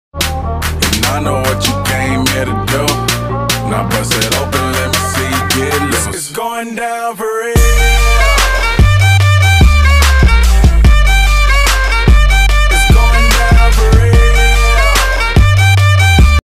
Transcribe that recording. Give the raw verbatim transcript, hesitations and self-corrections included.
And I know what you came here to do.